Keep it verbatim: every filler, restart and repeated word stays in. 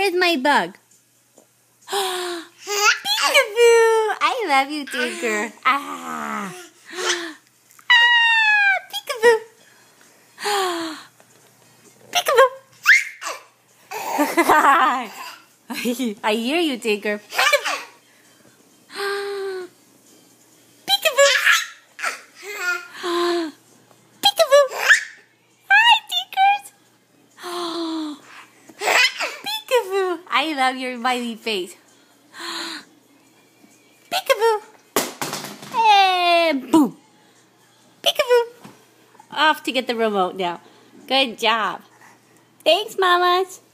with my bug. Peekaboo! I love you, Tinker. Ah. Ah, peekaboo. Peekaboo. I hear you, Tinker. Peekaboo. Peekaboo. Peekaboo. Hi, Tinkers. Peekaboo. I love your smiley face. Peekaboo. And boom. Peekaboo. Off to get the remote now. Good job. Thanks, mamas.